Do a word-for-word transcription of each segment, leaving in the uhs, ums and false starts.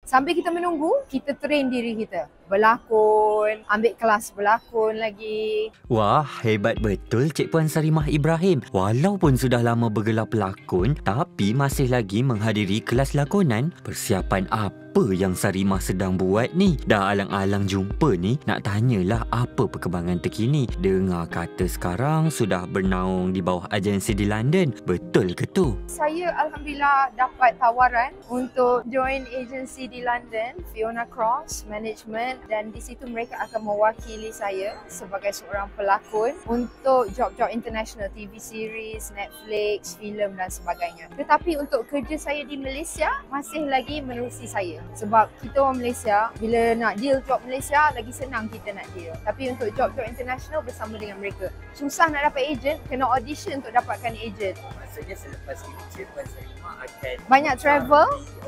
Sambil kita menunggu, kita train diri kita. Berlakon, ambil kelas berlakon lagi. Wah, hebat betul Cik Puan Sarimah Ibrahim. Walaupun sudah lama bergelar pelakon, tapi masih lagi menghadiri kelas lakonan. Persiapan apa yang Sarimah sedang buat ni? Dah alang-alang jumpa ni, nak tanyalah apa perkembangan terkini. Dengar kata sekarang sudah bernaung di bawah agensi di London. Betul ke tu? Saya Alhamdulillah dapat tawaran untuk join agensi di London, Fiona Cross Management, dan di situ mereka akan mewakili saya sebagai seorang pelakon untuk job-job international, T V series, Netflix, filem dan sebagainya. Tetapi untuk kerja saya di Malaysia masih lagi menerusi saya. Sebab kita orang Malaysia, bila nak deal job Malaysia, lagi senang kita nak deal. Tapi untuk job-job international bersama dengan mereka, susah nak dapat agent, kena audition untuk dapatkan agent. Maksudnya selepas ini Cik Puan Sarimah akan banyak travel.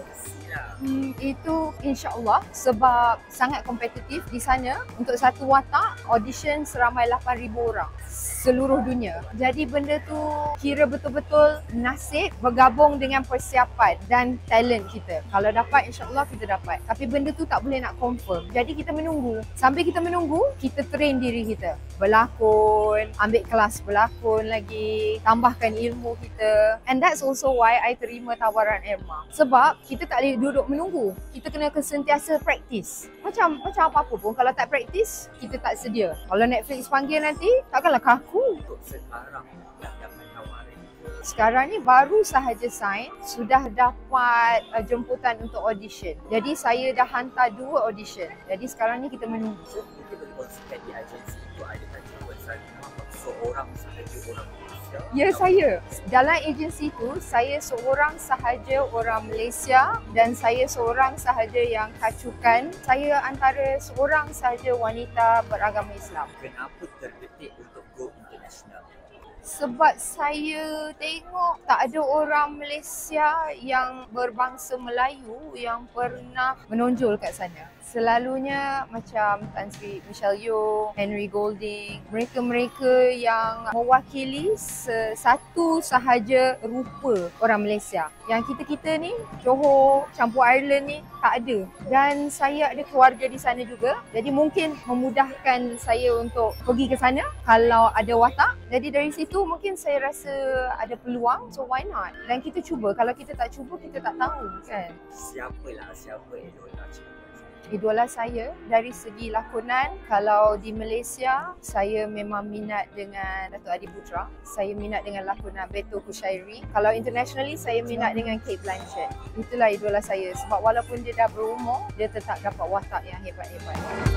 Lah. Hmm, itu insya-Allah sebab sangat kompetitif di sana. Untuk satu watak audition seramai lapan ribu orang seluruh dunia. Jadi benda tu kira betul-betul nasib bergabung dengan persiapan dan talent kita. Kalau dapat insya-Allah kita dapat. Tapi benda tu tak boleh nak confirm. Jadi kita menunggu. Sambil kita menunggu, kita train diri kita. Berlakon, ambil kelas berlakon lagi, tambahkan ilmu kita. And that's also why I terima tawaran Irma. Sebab kita tak boleh duduk menunggu. Kita kena sentiasa praktis. Macam macam apa-apa pun kalau tak praktis, kita tak sedia. Kalau Netflix panggil nanti, takkanlah kaku. Untuk sekarang dah dapat tawaran. Sekarang ni baru sahaja sign, sudah dapat uh, jemputan untuk audition. Jadi saya dah hantar dua audition. Jadi sekarang ni kita menunggu. So, kita boleh kongsikan di agensi itu adakah Cik Puan Sarimah seorang sahaja orang Malaysia? Ya, saya. Dalam agensi tu, saya seorang sahaja orang Malaysia dan saya seorang sahaja yang kacukan. Saya antara seorang sahaja wanita beragama Islam. Kenapa terdetik untuk go international? Sebab saya tengok tak ada orang Malaysia yang berbangsa Melayu yang pernah menonjol kat sana. Selalunya macam Tan Sri Michelle Yeoh, Henry Golding, mereka-mereka yang mewakili satu sahaja rupa orang Malaysia. Yang kita-kita ni, Johor, campur Ireland ni tak ada. Dan saya ada keluarga di sana juga. Jadi mungkin memudahkan saya untuk pergi ke sana kalau ada watak. Jadi dari situ mungkin saya rasa ada peluang. So why not? Dan kita cuba. Kalau kita tak cuba, kita tak tahu kan. Siapalah siapa idola Cik Puan? Idola saya dari segi lakonan, kalau di Malaysia saya memang minat dengan Dato' Adi Putra. Saya minat dengan lakonan Beto Kushairi. Kalau internationally saya minat dengan Cate Blanchett. Itulah idola saya sebab walaupun dia dah berumur, dia tetap dapat watak yang hebat-hebat.